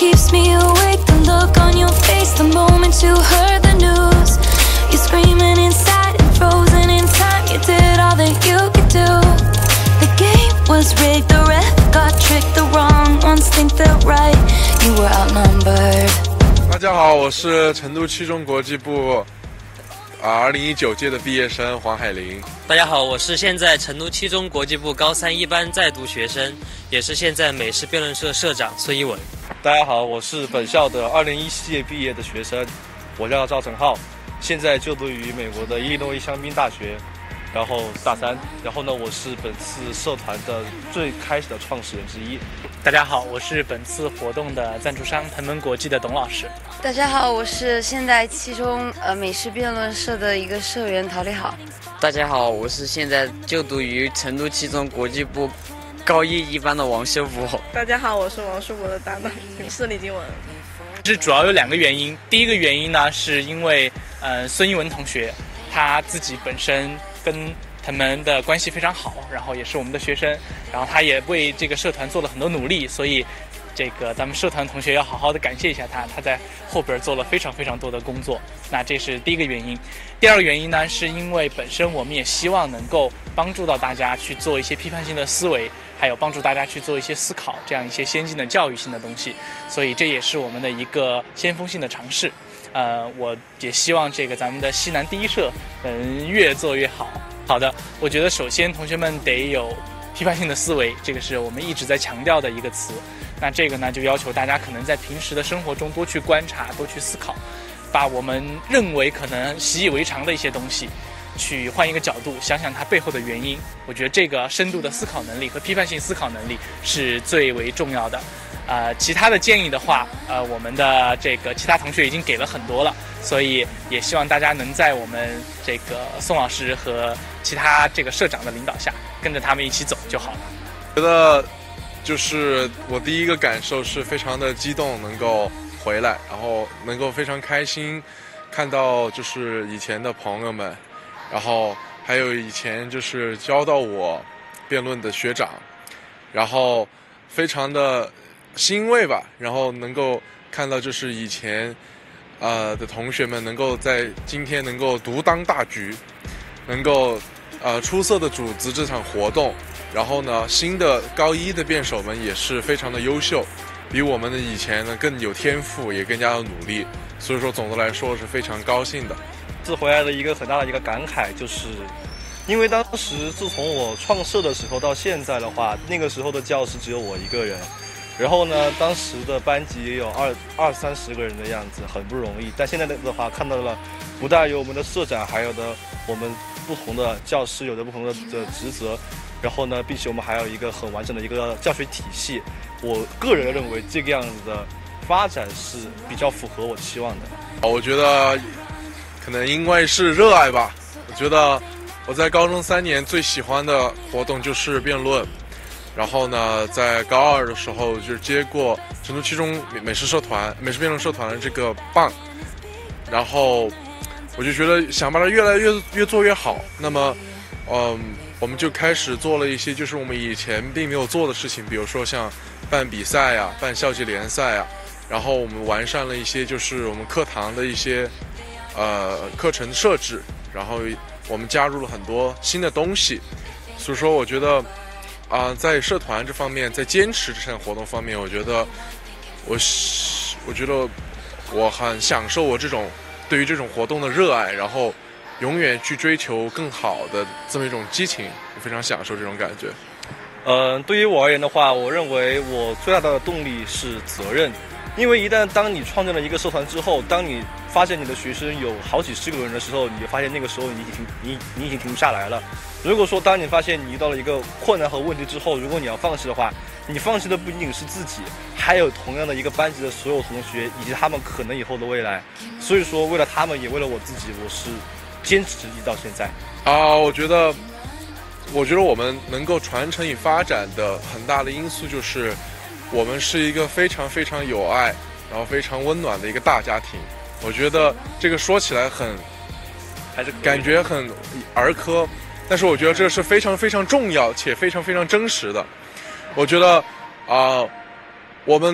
keeps me awake, the look on your face the moment you heard the news. You're screaming inside and frozen in time. You did all that you could do. The game was rigged, the ref got tricked, the wrong ones think they're right. You were outnumbered. 大家好，我是成都七中国际部2019届的毕业生黄海林。 大家好，我是现在成都七中国际部高三一班在读学生，也是现在美式辩论社社长孙一文。 大家好，我是本校的2017届毕业的学生，我叫赵成浩，现在就读于美国的伊利诺伊香槟大学，然后大三。然后呢，我是本次社团的最开始的创始人之一。 大家好，我是本次活动的赞助商腾门国际的董老师。 大家好，我是现在七中美式辩论社的一个社员陶丽好。 大家好，我是现在就读于成都七中国际部高一班的王修福。 大家好，我是王书博的搭档，是李金文。 是主要有2个原因，第一个原因呢，是因为孙一文同学他自己本身跟腾门的关系非常好，然后也是我们的学生，然后他也为这个社团做了很多努力，所以这个咱们社团同学要好好的感谢一下他，他在后边做了非常非常多的工作。那这是第一个原因。第二个原因呢，是因为本身我们也希望能够帮助到大家去做一些批判性的思维，还有帮助大家去做一些思考，这样一些先进的教育性的东西，所以这也是我们的一个先锋性的尝试。我也希望这个咱们的西南第一社能越做越好。好的，我觉得首先同学们得有批判性的思维，这个是我们一直在强调的一个词。那这个呢，就要求大家可能在平时的生活中多去观察，多去思考，把我们认为可能习以为常的一些东西，去换一个角度想想它背后的原因。我觉得这个深度的思考能力和批判性思考能力是最为重要的。其他的建议的话，我们的这个其他同学已经给了很多了，所以也希望大家能在我们这个宋老师和其他这个社长的领导下，跟着他们一起走就好了。 觉得就是我第一个感受是非常的激动，能够回来，然后能够非常开心，看到就是以前的朋友们，然后还有以前就是教到我辩论的学长，然后非常的欣慰吧，然后能够看到就是以前的同学们能够在今天能够独当大局，能够出色的组织这场活动，然后呢新的高一的辩手们也是非常的优秀，比我们的以前呢更有天赋，也更加的努力，所以说总的来说是非常高兴的。 这回来的一个很大的一个感慨就是，因为当时自从我创社的时候到现在的话，那个时候的教室只有我一个人，然后呢当时的班级也有20-30个人的样子，很不容易。但现在的话看到了，不但有我们的社长，还有的我们不同的教师有着不同的职责，然后呢并且我们还有一个很完整的一个教学体系。我个人认为这个样子的发展是比较符合我期望的。 我觉得可能因为是热爱吧，我觉得我在高中3年最喜欢的活动就是辩论，然后呢在高2的时候就接过成都七中美式辩论社团的这个棒，然后我就觉得想把它越做越好。那么我们就开始做了一些就是我们以前并没有做的事情，比如说像办比赛啊，办校际联赛啊，然后我们完善了一些就是我们课堂的一些课程设置，然后我们加入了很多新的东西。所以说我觉得在社团这方面，在坚持这项活动方面，我觉得我很享受我对于这种活动的热爱，然后永远去追求更好的这么一种激情，我非常享受这种感觉。 对于我而言的话，我认为我最大的动力是责任。因为当你创建了一个社团之后，当你发现你的学生有好几十个人的时候，你发现那个时候你已经停不下来了。如果说当你发现你遇到了一个困难和问题之后，如果你要放弃的话，你放弃的不仅仅是自己，还有同样的一个班级的所有同学以及他们可能以后的未来。所以说为了他们也为了我自己，我是坚持一直到现在。 我觉得我们能够传承与发展的很大的因素就是我们是一个非常非常有爱，然后非常温暖的一个大家庭。我觉得这个说起来还是感觉很儿科，但是我觉得这是非常非常重要且非常非常真实的。我觉得我们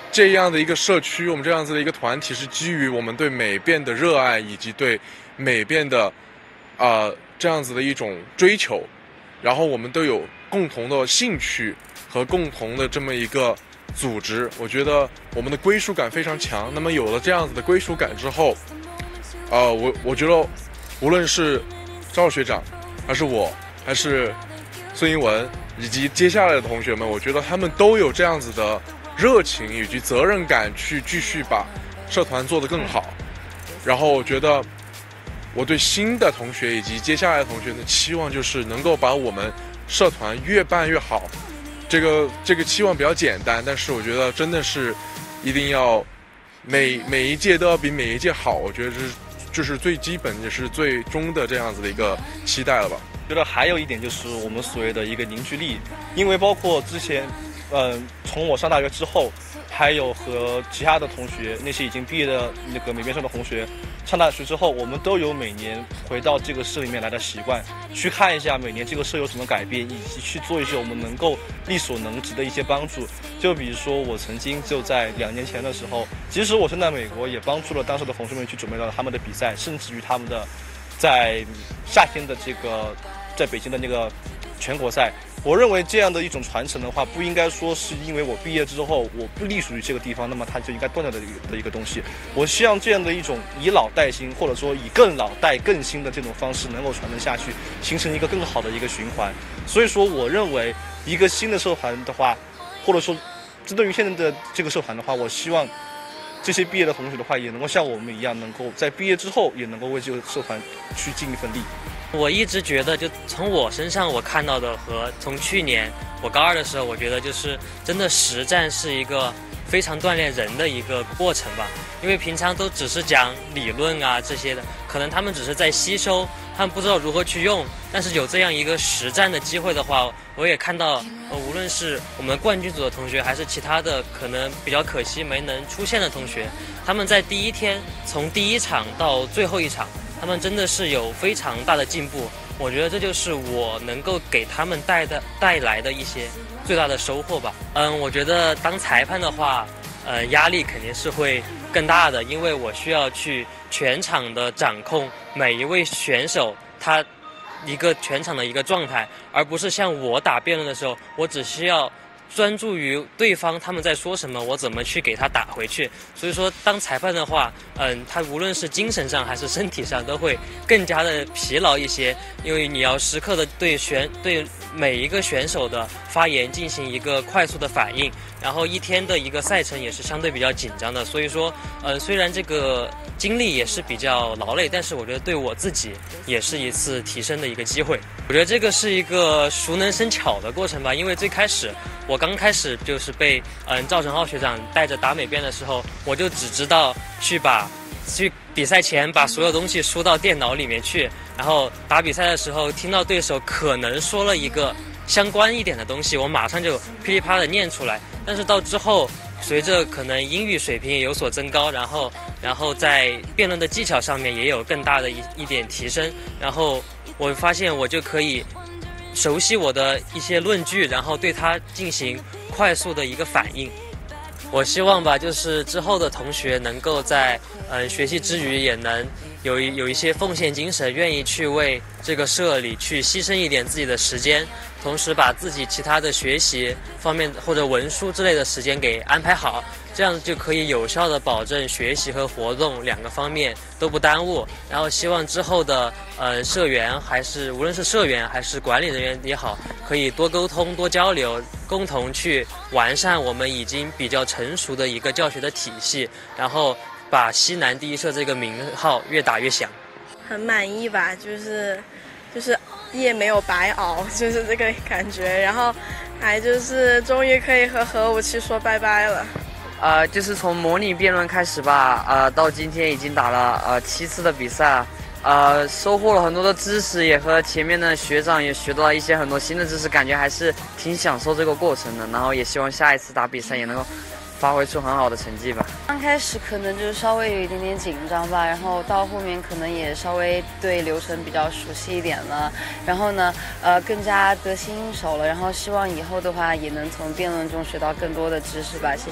这样的一个社区，我们这样子的一个团体，是基于我们对美变的热爱，以及对美变的这样子的一种追求，然后我们都有共同的兴趣和共同的这么一个组织，我觉得我们的归属感非常强。那么有了这样子的归属感之后，我觉得无论是赵学长，还是我，还是孙一文，以及接下来的同学们，我觉得他们都有这样子的热情以及责任感去继续把社团做得更好。然后我觉得我对新的同学以及接下来的同学的期望就是能够把我们社团越办越好。这个期望比较简单，但是我觉得真的是一定要每一届都要比每一届好。我觉得这是最基本也是最终的这样子的一个期待了吧。 觉得还有一点就是我们所谓的一个凝聚力，因为包括之前，从我上大学之后，还有和其他的同学，那些已经毕业的那个美编社的同学，上大学之后，我们都有每年回到这个社里面来的习惯，去看一下每年这个社有什么改变，以及去做一些我们能够力所能及的一些帮助。就比如说我曾经就在2年前的时候，即使我身在美国，也帮助了当时的同学们去准备了他们的比赛，甚至于他们的在夏天的这个在北京的那个全国赛。我认为这样的一种传承的话，不应该说是因为我毕业之后我不隶属于这个地方，那么它就应该断掉的一个东西。我希望这样的一种以老带新，或者说以更老带更新的这种方式能够传承下去，形成一个更好的一个循环。所以说我认为一个新的社团的话，或者说针对于现在的这个社团的话，我希望这些毕业的同学的话也能够像我们一样，能够在毕业之后也能够为这个社团去尽一份力。 我一直觉得，就从我身上我看到的和从去年我高2的时候，我觉得就是真的实战是一个非常锻炼人的一个过程吧。因为平常都只是讲理论啊这些的，可能他们只是在吸收，他们不知道如何去用。但是有这样一个实战的机会的话，我也看到，无论是我们冠军组的同学，还是其他的可能比较可惜没能出现的同学，他们在第一天从第一场到最后一场，他们真的是有非常大的进步。我觉得这就是我能够给他们带来的一些最大的收获吧。我觉得当裁判的话，压力肯定是会更大的，因为我需要去全场的掌控每一位选手他一个全场的一个状态，而不是像我打辩论的时候，我只需要专注于对方他们在说什么，我怎么去给他打回去。所以说当裁判的话，他无论是精神上还是身体上都会更加的疲劳一些，因为你要时刻的对每一个选手的发言进行一个快速的反应，然后一天的一个赛程也是相对比较紧张的。所以说虽然这个经历也是比较劳累，但是我觉得对我自己也是一次提升的一个机会。我觉得这个是一个熟能生巧的过程吧，因为最开始我刚开始就是被赵成浩学长带着打美辩的时候，我就只知道去比赛前把所有东西输到电脑里面去，然后打比赛的时候听到对手可能说了一个相关一点的东西，我马上就噼里啪啦的念出来。但是到之后随着可能英语水平也有所增高，然后在辩论的技巧上面也有更大的一点提升，然后我发现我就可以熟悉我的一些论据，然后对它进行快速的一个反应。我希望吧，就是之后的同学能够在学习之余也能有一些奉献精神，愿意去为这个社里去牺牲一点自己的时间，同时把自己其他的学习方面或者文书之类的时间给安排好，这样就可以有效的保证学习和活动两个方面都不耽误。然后希望之后的社员还是无论是社员还是管理人员也好，可以多沟通多交流，共同去完善我们已经比较成熟的一个教学的体系，然后把西南第一社这个名号越打越响。 很满意吧，就是夜没有白熬，就是这个感觉。然后还就是终于可以和核武器说拜拜了。 就是从模拟辩论开始吧，到今天已经打了7次的比赛，收获了很多的知识，也和前面的学长也学到了一些很多新的知识，感觉还是挺享受这个过程的。然后也希望下一次打比赛也能够发挥出很好的成绩吧。 刚开始可能就是稍微有一点点紧张吧，然后到后面可能也稍微对流程比较熟悉一点了，然后呢，更加得心应手了。然后希望以后的话也能从辩论中学到更多的知识吧。谢谢。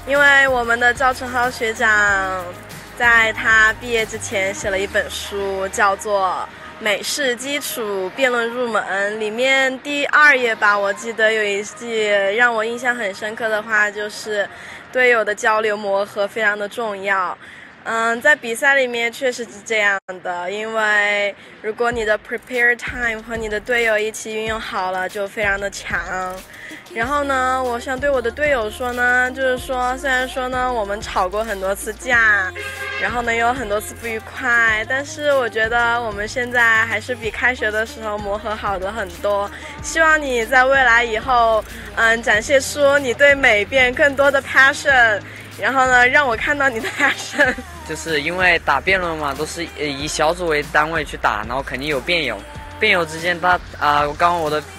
因为我们的赵成浩学长在他毕业之前写了一本书，叫做《美式基础辩论入门》，里面第2页吧，我记得有一句让我印象很深刻的话，就是队友的交流磨合非常的重要。在比赛里面确实是这样的，因为如果你的 prepare time 和你的队友一起运用好了，就非常的强。然后呢，我想对我的队友说呢，就是说，虽然说呢，我们吵过很多次架，然后呢，有很多次不愉快，但是我觉得我们现在还是比开学的时候磨合好的很多。希望你在未来以后，展现出你对美辩更多的 passion， 然后呢，让我看到你的 passion。 就是因为打辩论嘛，都是以小组为单位去打，然后肯定有辩友，辩友之间刚刚我的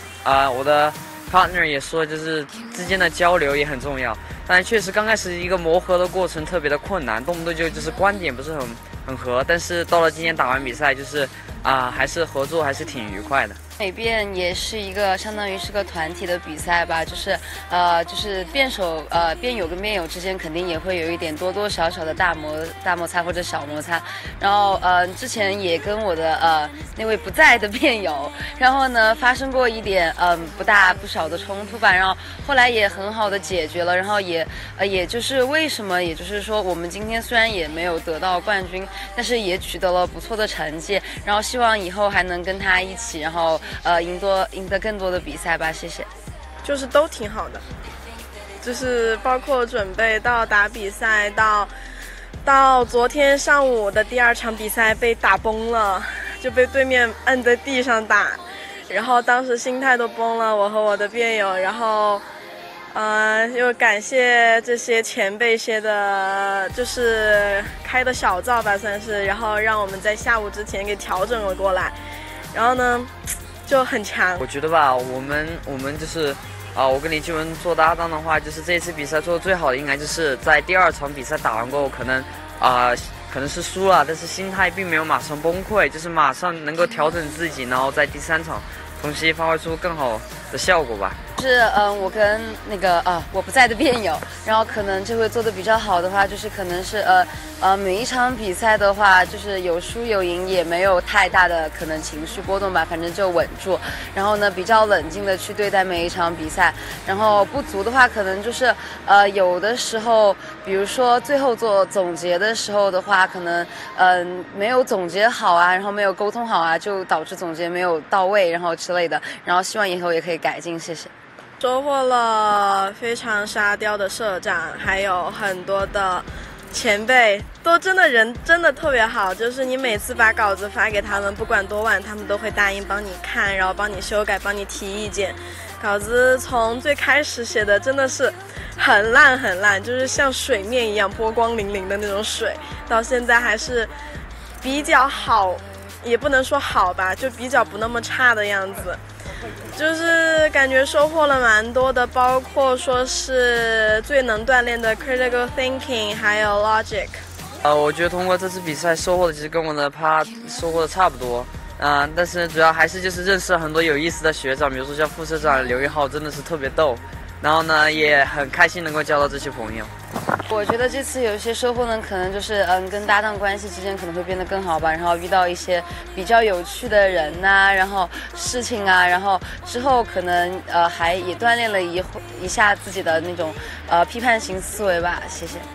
partner 也说，就是之间的交流也很重要。但确实刚开始一个磨合的过程特别的困难，动不动就是观点不是很合，但是到了今天打完比赛，就是还是合作还是挺愉快的。 美辩也是一个相当于是个团体的比赛吧，就是辩友跟辩友之间肯定也会有一点多多少少的大摩擦或者小摩擦。然后之前也跟我的那位不在的辩友，然后呢发生过一点不大不小的冲突吧，然后后来也很好的解决了，然后也就是为什么，也就是说我们今天虽然也没有得到冠军，但是也取得了不错的成绩，然后希望以后还能跟他一起，然后赢得更多的比赛吧，谢谢。 就是都挺好的，就是包括准备到打比赛，到昨天上午的第2场比赛被打崩了，就被对面摁在地上打，然后当时心态都崩了，我和我的辩友，然后又感谢这些前辈些的，就是开的小灶吧算是，然后让我们在下午之前给调整了过来，然后呢就很强。我觉得吧，我们就是我跟李继文做搭档的话，就是这次比赛做的最好的应该就是在第2场比赛打完过后，可能是输了，但是心态并没有马上崩溃，就是马上能够调整自己，然后在第3场重新发挥出更好的效果吧。 是我跟那个我不在的辩友，然后可能这回做的比较好的话，就是可能是每一场比赛的话，就是有输有赢，也没有太大的可能情绪波动吧，反正就稳住，然后呢比较冷静的去对待每一场比赛。然后不足的话，可能就是有的时候，比如说最后做总结的时候的话，可能没有总结好啊，然后没有沟通好啊，就导致总结没有到位，然后之类的。然后希望以后也可以改进，谢谢。 收获了非常沙雕的社长，还有很多的前辈，都人真的特别好，就是你每次把稿子发给他们，不管多晚，他们都会答应帮你看，然后帮你修改，帮你提意见。稿子从最开始写的真的是很烂，就是像水面一样波光粼粼的那种水，到现在还是比较好，也不能说好吧，就比较不那么差的样子。就是感觉收获了蛮多的，包括说是最能锻炼的 critical thinking， 还有 logic。 我觉得通过这次比赛收获的其实跟我的收获的差不多，但是主要还是就是认识了很多有意思的学长，比如说像副社长刘一浩，真的是特别逗。然后呢，也很开心能够交到这些朋友。 我觉得这次有一些收获呢，可能就是跟搭档关系之间可能会变得更好吧，然后遇到一些比较有趣的人呐，然后事情啊，然后之后可能还也锻炼了一下自己的那种批判型思维吧，谢谢。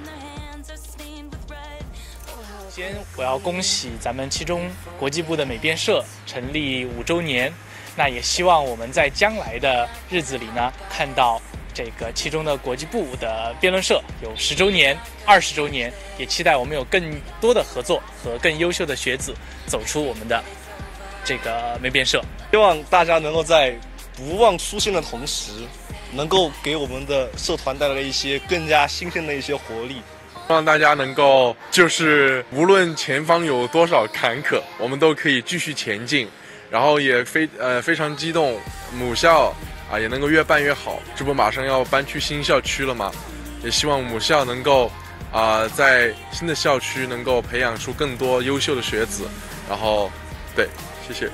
先我要恭喜咱们七中国际部的美辩社成立5周年，那也希望我们在将来的日子里呢，看到这个七中的国际部的辩论社有10周年、20周年，也期待我们有更多的合作和更优秀的学子走出我们的这个美辩社。 希望大家能够在不忘初心的同时，能够给我们的社团带来一些更加新鲜的一些活力。 希望大家能够就是无论前方有多少坎坷，我们都可以继续前进。然后也非常激动，母校也能够越办越好。这不马上要搬去新校区了吗？也希望母校能够在新的校区能够培养出更多优秀的学子。然后，对，谢谢。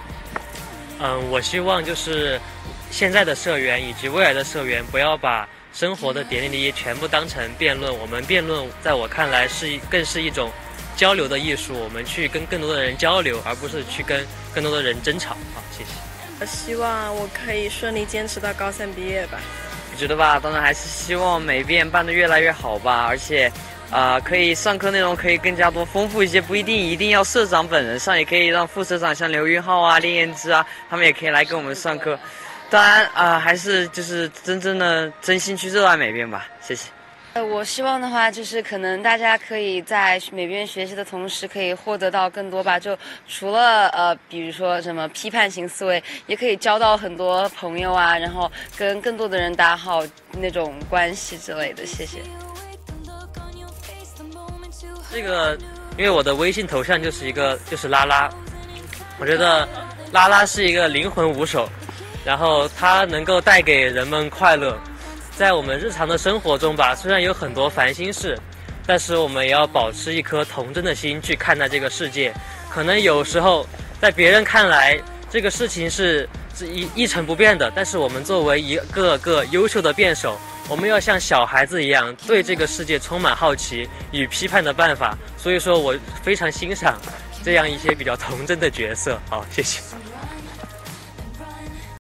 我希望就是现在的社员以及未来的社员不要把生活的点点滴滴全部当成辩论。我们辩论在我看来更是一种交流的艺术，我们去跟更多的人交流，而不是去跟更多的人争吵。好，谢谢。 希望我可以顺利坚持到高3毕业吧。 我觉得吧，当然还是希望每遍办得越来越好吧，而且可以上课内容可以更加多丰富一些，不一定要社长本人上，也可以让副社长像刘云浩啊、练言之啊，他们也可以来跟我们上课。当然还是就是真正的真心去热爱美编吧，谢谢。 我希望的话，就是可能大家可以在美编学习的同时，可以获得到更多吧。就除了比如说什么批判型思维，也可以交到很多朋友啊，然后跟更多的人打好那种关系之类的。谢谢。 这个，因为我的微信头像就是拉拉，我觉得拉拉是一个灵魂舞手，然后它能够带给人们快乐。在我们日常的生活中吧，虽然有很多烦心事，但是我们也要保持一颗童真的心去看待这个世界。可能有时候在别人看来这个事情是一成不变的，但是我们作为一个优秀的辩手，我们要像小孩子一样对这个世界充满好奇与批判的办法。所以说我非常欣赏这样一些比较童真的角色。好，谢谢。